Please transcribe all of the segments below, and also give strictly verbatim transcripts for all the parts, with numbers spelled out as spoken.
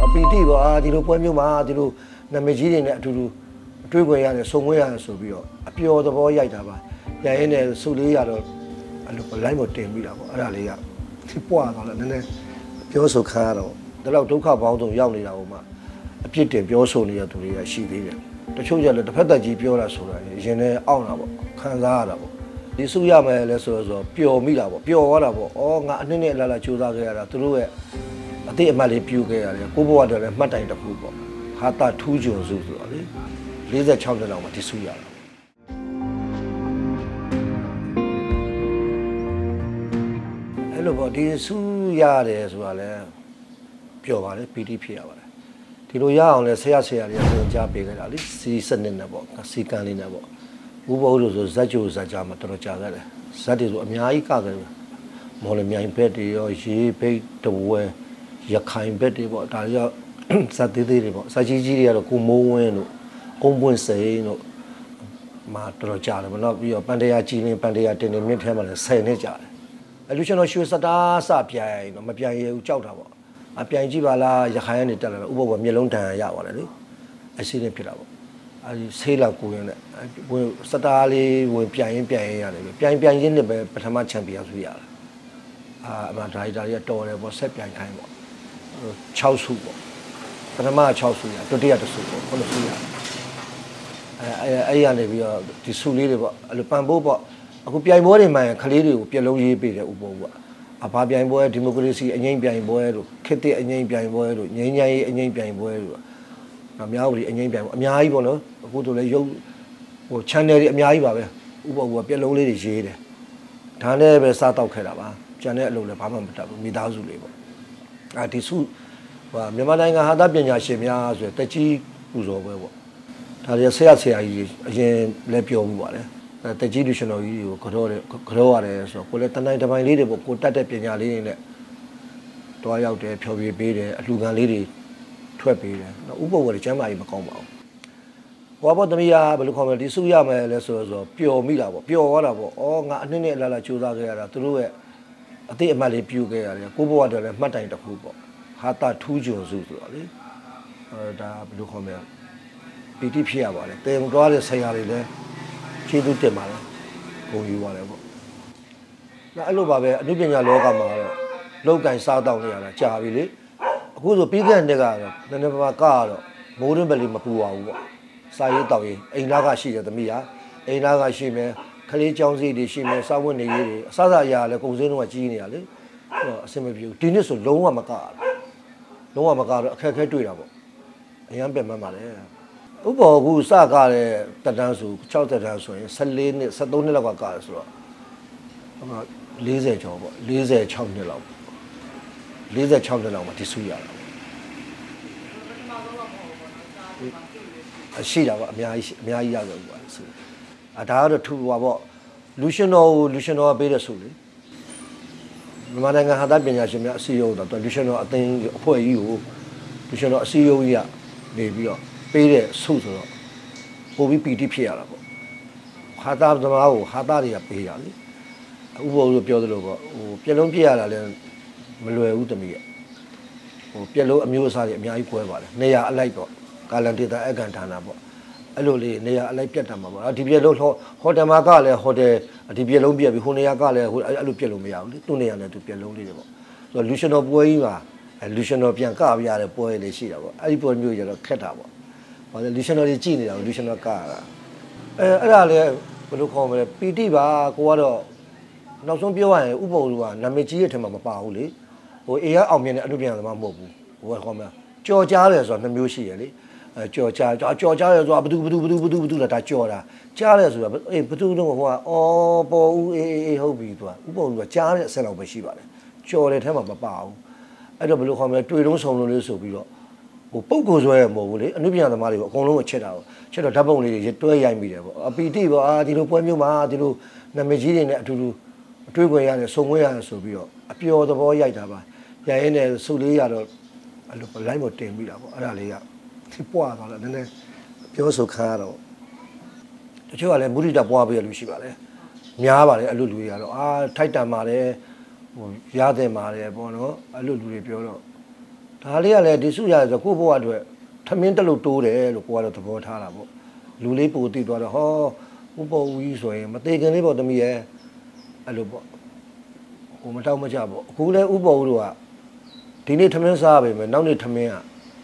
အပီတိပေါ့အာဒီလိုပွဲမျိုးမှာဒီလိုနာမည်ကြီးတွေနဲ့အတူတူတွေးခွင့်ရတယ်စုံခွင့်ရတယ်ဆိုပြီးတော့အပျော်သဘောရိုက်တာပါရရင်နဲ့စုလေးရတော့အဲ့လိုလိုင်းပေါ်တင်ပြီးတာပေါ့အဲ့ဒါလေးကဖြစ်ပွားသွားတော့နည်းနည်းပြောဆိုခါရတော့ဒါတော့ဒုက္ခပေါင်းစုံရောက်နေတာဟိုမှာအပြစ်တင်ပြောဆိုနေတဲ့သူတွေကရှိသေးတယ်တချို့ကျလည်းတစ်ဖက်သက်ကြီးပြောတာဆိုတာရင်ထဲအောင့်တာပေါ့ခံစားရတာပေါ့ဒီစုရမယ်လဲဆိုတော့ပျော်မိတာပေါ့ပျော်သွားတာပေါ့ဩငါအနှစ်နဲ့အလားလားကြိုးစားခဲ့ရတာသူတို့ရဲ့အတိအမှတ်လေးပြုခဲ့ရတယ်ကိုဘဝတည်းလည်းမှတ်တိုင်တစ်ခုပေါ့ဟာတာထူးကျွန်းစုဆိုတော့လေ၄၆နှစ်လောက်မှဒီစုရတာအဲ့လိုပေါ့ဒီစုရတယ်ဆိုတာလဲပျော်ပါလေပီတိဖြစ်ရပါတယ်ဒီလိုရအောင်လဲဆရာဆရာတွေကသင်ကြားပေးခဲ့တာလေစီစနစ်နဲ့ပေါ့စီကံလေးနဲ့ပေါ့ဥပ္ပဝလို့ဆိုဇက်ကြိုဇက်ကြမှာတော်တော်ကြာခဲ့တယ်ဇက်တွေဆိုအများကြီးကခဲ့တယ်မော်လမြိုင်ဘက်တွေရောရေးဘိတ်တဝဲရခိုင်ဘက်တွေပေါ့ဒါရောဇက်သေးသေးတွေပေါ့ဇက်ကြီးကြီးတွေကတော့ကိုမိုးဝင်းတို့အုံပွင့်စိန်တို့မှာတော်တော်ကြာတယ်ဗောနော်ပြီးတော့ပန်တရာကြည်လင်းပန်တရာတင်နေမြင့်ထဲမှာလည်းဆယ်နှစ်ကြာတယ်အလူရှင်တော်ရွှေစတားစပြိုင်တော့မပြိုင်ရဘူးကြောက်တာပေါ့အပြိုင်ကြည့်ပါလားရခိုင်ကနေတက်လာတော့ဥပ္ပဝမျက်လုံးတန်ရပါတယ်လေအစီနဲ့ဖြစ်တာပေါ့အဲဒီဆေးလာကိုရင်နဲ့ဝင်စတားလေးဝင်ပြိုင်ရင်ပြိုင်ရင်ရတယ်ပြိုင်ပြိုင်ချင်းနဲ့ပဲပထမချန်ပီယံဆုရတာအာအမှဒါရိုက်တာကြီးတော်တယ်ပေါ့ဆက်ပြိုင်ခိုင်းပေါ့၆ဆုပေါ့ပထမ၆ဆုရဒုတိယတစ်ဆုပေါ့ခုနဆုရအဲအဲအဲ့ရနေပြီးတော့ဒီဆုလေးတွေပေါ့အဲ့လိုပန်ဖို့ပေါ့အခုပြိုင်ပွဲတွေမှန်ခလေးတွေကိုပြက်လုံးရေးပေးတယ်ဥပ္ပဝကအဘာပြိုင်ပွဲဒီမိုကရေစီအငိမ့်ပြိုင်ပွဲတို့ခေတ်သစ်အငိမ့်ပြိုင်ပွဲတို့ငြိမ်းချမ်းရေးအငိမ့်ပြိုင်ပွဲတို့အများကြီးအငိမ့်ပြိုင်ပွဲအများကြီးပေါ့နော်အခုတို့လည်းရုပ်ဟို channel တွေအများကြီးပါပဲဥပ္ပဝကပြက်လုံးလေးတွေရေးတယ်ဒါနဲ့ပဲစားတောက်ခဲ့တာပါကျန်တဲ့အလုပ်လည်းဘာမှမတတ်ဘူးမိသားစုလေးပေါ့အဲဒီစုဟိုမြန်မာနိုင်ငံဟာသပညာရှင်များဆိုတက်ကြီးပူဇော်ပွဲပေါ့ဒါတွေဆရာဆရာကြီးအရင်လည်းပြောမှုပါတယ်တကြီးလူရှင်တော်ကြီးကိုကြောတယ်ကြောရတယ်ဆိုတော့ကိုလည်းတနိုင်တပိုင်းလေးတွေပေါ့ကိုတတ်တဲ့ပညာလေးတွေနဲ့တွားရောက်တယ်ဖျော်ဖြေပေးတယ်အလှခံလေးတွေထွက်ပေးတယ်နော်ဥပ္ပဝတွေကျမ်းမာကြီးမကောင်းပါဘူးဟောဘောသမီးကဘယ်လိုခေါ်မလဲဒီစုရမယ်လဲဆိုတော့ပျော်မိတာပေါ့ပျော်သွားတာပေါ့ဩငါအနှစ်နဲ့အလားလားကြိုးစားခဲ့ရတာသူတို့ရဲ့အတိအမှတ်လေးပြုခဲ့ရတယ်ကိုဘဝတည်းလည်းမှတ်တိုင်တစ်ခုပေါ့ဟာတာထူးကျွန်းစုဆိုတော့လေအဲဒါဘယ်လိုခေါ်မလဲပီတိဖြစ်ရပါတယ်တင်သွားတဲ့ဆရာတွေလည်းကျေးဇူးတင်ပါတယ်ဂုဏ်ယူပါတယ်ပေါ့နောက်အဲ့လိုပါပဲအနုပညာလောကမှာတော့လောက်ကင်စားတောက်နေရတာကြာပြီလေအခုဆိုပြီးခဲ့တဲ့နှစ်ကတော့နည်းနည်းပါးပါးကတော့မိုးရင်းပလီမပူပါဘူးပေါ့စာရေးတောက်ရေးအိမ်သားကရှိတယ်သမီးဟာအိမ်သားကရှိမယ်ခလေးကျောင်းစီတွေရှိမယ်စာဝတ်နေရေးတွေအစစအရာလည်းကုန်စည်တော့ကြီးနေရလေအဆင်မပြေဘူးဒီနှစ်ဆိုလုံးဝမကလုံးဝမကတော့အခက်အခဲတွေ့တာပေါ့အရန်ပြန်မှန်းပါလေဥပ္ပဝကူစကားတဲ့တက်တန်းဆို၆တက်တန်းဆိုရင်၁၄နှစ်၁၃နှစ်လောက်ကကားတယ်ဆိုတော့၄၀ကျော်ပေါ့၄၆နှစ်လောက်၄၆နှစ်လောက်မှဒီဆူရတာအရှိတာပေါ့အများကြီးအများကြီးရဆိုပါဆူအဒါကတော့ထူပါပေါ့လူရှင်တော်ကိုလူရှင်တော်ကပေးတဲ့ဆူလေမြန်မာနိုင်ငံဟာသပညာရှင်များအစည်းအရုံးတော့လူရှင်တော်အသင်းအဖွဲ့ကြီးကိုလူရှင်တော်အစည်းအရုံးကြီးကနေပြီးတော့ပေးတဲ့ဆုဆိုတော့ပိုပြီးပီတိဖြစ်ရတာပေါ့ဟာတာသမားကိုဟာတာတွေကပေးရလေဥပ္ပဝလို့ပြောသလိုပေါ့ဟိုပြက်လုံးပြရတာလည်းမလွယ်ဘူးတမီးရဟိုပြက်လုံးအမျိုးအစားတွေအများကြီးကွဲပါတယ်နေရာအလိုက်ပေါ့ကာလန်ဒေတာအကန်ဌာနပေါ့အဲ့လိုလေးနေရာအလိုက်ပြတ်တာမှာပေါ့ဒီပြက်လုံးဟိုတယ်မှာကလည်းဟိုတယ်ဒီပြက်လုံးပြက်ပြီးဟိုနေရာကလည်းဟိုအဲ့လိုပြက်လို့မရဘူးလေသူ့နေရာနဲ့သူပြက်လုံးလေးတွေပေါ့ဆိုတော့လူရှင်တော်ပွဲကြီးမှာလူရှင်တော်ပြန်ကပြရတဲ့ပွဲလေးရှိတာပေါ့အဲ့ဒီပွဲမျိုးကျတော့ခက်တာပေါ့ဘာလဲလူရှင်တော်ကြီးကြည်နေတာလူရှင်တော်ကရတာအဲအဲ့ဒါလည်းဘယ်လိုခေါ်မလဲပီတိပါကိုကတော့နောက်ဆုံးပြောရရင်ဥပ္ပဝကနာမည်ကြီးရဲ့ထဲမှာမပါဘူးလေဟိုအေးရအောင်မြင်တဲ့အမှုပြန်သမားမဟုတ်ဘူးဟိုကခေါ်မလားကြော်ကြားတယ်ဆိုတာနှမျိုးရှိရလေအဲကြော်ကြားကြော်ကြားတယ်ဆိုတာဘသူဘသူဘသူဘသူဘသူလဲဒါကြော်တာကြားတယ်ဆိုတာအေးဘသူတော့ဟိုကအော်ပေါ်ဦးအေးအေးဟုတ်ပြီသူကဥပ္ပဝကကြားတဲ့အဆက်လောက်ပဲရှိပါတယ်ကြော်တဲ့ထဲမှာမပါဘူးအဲ့တော့ဘယ်လိုခေါ်မလဲတွေ့လုံးဆုံလုံးလေးဆိုပြီးတော့ဟိုပုတ်ကိုဆွဲရမဟုတ်ဘူးလေအနုပညာသမားတွေကအကုန်လုံးကိုချက်တာပေါ့ချက်တော့ဓာတ်ပုံလေးတွေတွဲရိုက်မိတယ်ပေါ့အပီတိပေါ့အာဒီလိုပွဲမျိုးမှာဒီလိုနာမည်ကြီးတွေနဲ့အတူတူတွေးခွင့်ရတယ်စုံခွင့်ရတယ်ဆိုပြီးတော့အပျော်သဘောရိုက်တာပါရရင်နဲ့စုလေးရတော့အဲ့လိုလိုင်းပေါ်တင်ပြီးတာပေါ့အဲ့ဒါလေးကဖြစ်ပွားသွားတော့နည်းနည်းပြောဆိုခါရတော့တချို့ကလည်းမုဒိတာပွားပေးရလို့ရှိပါလေများပါတယ်အဲ့လိုလူတွေကတော့အာထိုက်တန်ပါတယ်ဟိုရတဲ့ပါတယ်ပေါ့နော်အဲ့လိုလူတွေပြောတော့ဒါလေးကလည်းဒီစုရဆိုကိုဘွားအတွက်ထမင်းတက်လို့တိုးတယ်လို့ကိုကတော့သဘောထားတာပေါ့လူလေးပိုတိသွားတော့ဟောဥပေါ်ဦးကြီးဆိုရင်မသေးခင်လေးပေါ့တမီးရဲ့အဲ့လိုပေါ့ဟိုမတောက်မကြပေါ့အခုလည်းဥပေါ်ဦးတို့ကဒီနေ့ထမင်းစားပဲမယ်နောက်နေ့ထမင်းက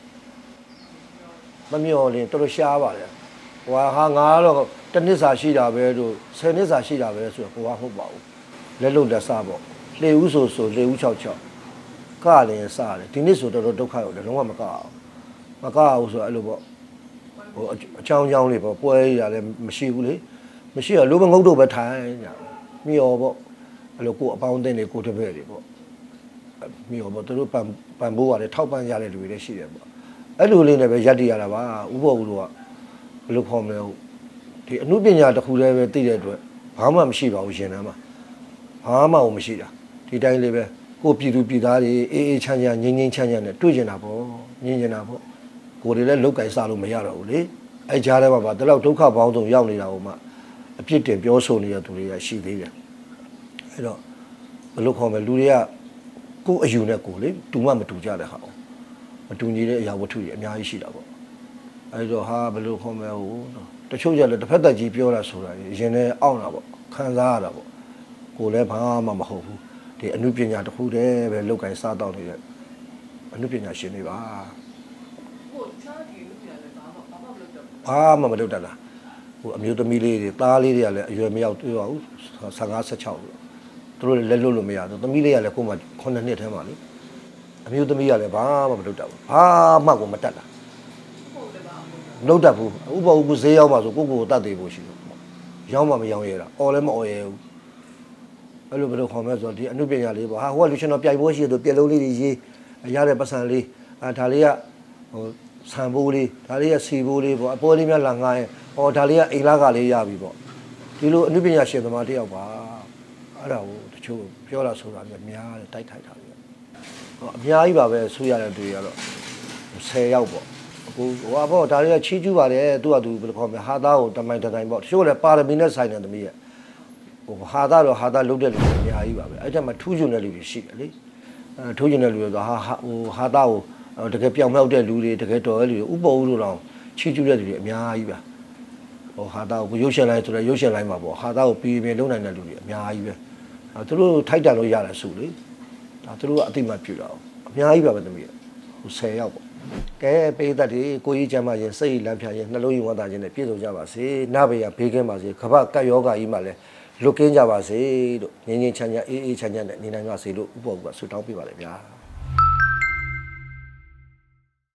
မမျော်လင်းတော်တော်ရှားပါတယ်ဟိုဟာငါတော့တစ်နှစ်စာရှိတာပဲတို့ဆယ်နှစ်စာရှိတာပဲဆိုတော့ကိုကဟုတ်ပါဘူးလက်လုံးလက်စားပေါ့လေဦးဆိုဆိုလေဦး၆၆ကလည်းစားတယ်ဒီနေ့ဆိုတော်တော်ဒုက္ခရောက်တယ်လုံးဝမကအောင်မကအောင်ဆိုအဲ့လိုပေါ့ဟိုအချောင်းချောင်းလေးပေါ့ပွဲရလည်းမရှိဘူးလေမရှိတော့လူမငုတ်တော့ပဲထိုင်ညမျောပေါ့အဲ့လိုကိုအပေါင်းအသင်းတွေကိုတပည့်တွေပေါ့မျောပေါ့သူတို့ပန်ပန်ဖို့ရတယ်ထောက်ပံ့ရတဲ့လူတွေလည်းရှိတယ်ပေါ့အဲ့လိုလေးနဲ့ပဲရက်တည်ရတာပါဥပ္ပေါ်ဦးတို့ကဘယ်လိုခေါ်မလဲဒီအမှုပညာတစ်ခုတည်းပဲသိတဲ့အတွက်ဘာမှမရှိပါဘူးရှင်တန်းမှာဘာမှမရှိတာဒီတိုင်းလေးပဲကိုပြည်သူပြည်သားတွေအေးအေးချမ်းချမ်းငြိမ်းငြိမ်းချမ်းချမ်းနဲ့တွေ့ကျင်တာပေါ့ငြင်းကျင်တာပေါ့ကိုယ်တွေလည်းလုတ်ကင်စားလို့မရတော့ဘူးလေအဲ့ကြားထဲမှာပါတလောက်ဒုက္ခပေါင်းစုံရောက်နေတာဟိုမှအပြစ်တင်ပြောဆိုနေတဲ့သူတွေကရှိသေးတယ်အဲ့တော့ဘယ်လိုခေါ်မလဲလူတွေကကိုယ်အယူနဲ့ကိုယ်လေတူမှမတူကြတဲ့ဟာမတူညီတဲ့အရာဝတ္ထုတွေအများကြီးရှိတာပေါ့အဲ့တော့ဟာဘယ်လိုခေါ်မလဲဟိုတချို့ကျလည်းတစ်ဖက်သက်ကြီးပြောတာဆိုတာရင်ထဲအောင့်တာပေါ့ခံစားရတာပေါ့ကိုယ်လည်းဘာမှမဟုတ်ဘူးဒီအမှုပညာတစ်ခုတည်းပဲလောက်ကင်စားတော့နေတဲ့အမှုပညာရှင်တွေပါဟုတ်ချားဒီလူတွေလည်းဘာမှဘာမှမလုပ်တော့ဘာမှမလုပ်တတ်လားဟိုအမျိုးသမီးလေးတွေသားလေးတွေကလည်းအရွယ်မရောက်သေးပါဘူးဆယ်ငါး ဆယ်ခြောက်သူတို့လည်းလက်လွတ်လို့မရဘူးသမီးလေးကလည်းကိုယ်မှခုနှစ်နှစ်ထဲမှာလေအမျိုးသမီးကလည်းဘာမှမလုပ်တတ်ဘူးဘာမှကိုမတတ်တာမလုပ်တတ်ဘူးဥပ္ပဥပ္ပဈေးရောက်ပါဆိုကိုကိုကိုတတ်သေးဖို့ရှိတယ်ရောင်းမှမရောင်းရတာအော်လည်းမအော်ရဘူးအဲ့လိုဘယ်လိုခေါ်မလဲဆိုတော့ဒီအမှုပညာလေးပေါ့ဟာဟိုကလူရှင်တော်ပြိုင်ပွဲရှိတယ်သူပြက်လုံးလေးတွေရေးရတဲ့ပတ်စံလေးအဲဒါလေးကဟိုဆံဘိုးလေးဒါလေးကစီဘိုးလေးပေါ့အပေါ်လေးများလာငားရင်ဟောဒါလေးကအိမ်လာကလေးရပြီပေါ့ဒီလိုအမှုပညာရှင်သမားတယောက်ပါအဲ့ဒါကိုတချို့ပြောတာဆိုတာများတယ်တိုက်ထိုက်တာလေဟောအများကြီးပါပဲဆူရတဲ့တွေကတော့ဆယ်ယောက်ပေါ့အခုဟိုဘောဒါလေးကချီးကျူးပါတယ်သူကသူဘယ်လိုခေါ်မလဲဟာသားကိုတမိုင်တိုင်းပေါ့တချို့လည်းပါရမီနဲ့ဆိုင်တဲ့သမီးရဲ့ဟိုဟာသားတော့ဟာသားလုတ်တဲ့လူတွေအများကြီးပါပဲအဲ့ထက်မှထူးချွန်တဲ့လူတွေရှိတယ်လေအဲထူးချွန်တဲ့လူတွေဆိုဟာဟိုဟာသားကိုတကယ်ပြောင်မြောက်တဲ့လူတွေတကယ်တော်တဲ့လူတွေဥပ္ပေါ်ဦးတို့တော့ချီးကျူးတဲ့လူတွေအများကြီးပါဟိုဟာသားကိုရုပ်ရှင်လိုင်းဆိုတော့ရုပ်ရှင်လိုင်းမှာပေါ့ဟာသားကိုပြည်ပြင်းလုံးနိုင်တဲ့လူတွေအများကြီးပဲအဲသူတို့ထိုက်တန်လို့ရတယ်ဆိုလေဒါသူတို့ကအတိမတ်ပြတာအများကြီးပါပဲသမီးဟိုဆယ်ယောက်ပေါ့ကဲပေးသက်ဒီကိုကြီးချမ်းမရင်စိတ်လမ်းဖြာရင်နှလုံးရင်ဝမ်းသာခြင်းနဲ့ပြည့်စုံကြပါစေနဘေးရဘေးကင်းပါစေကမ္ဘာကပ်ယောဂါကြီးမှလည်းလွတ်ကင်းကြပါစေလို့ငြိမ်းငြိမ်းချမ်းချမ်းအေးအေးချမ်းချမ်းနဲ့နေနိုင်ပါစေလို့ဥပ္ပဝကဆုတောင်းပေးပါလေဗျာ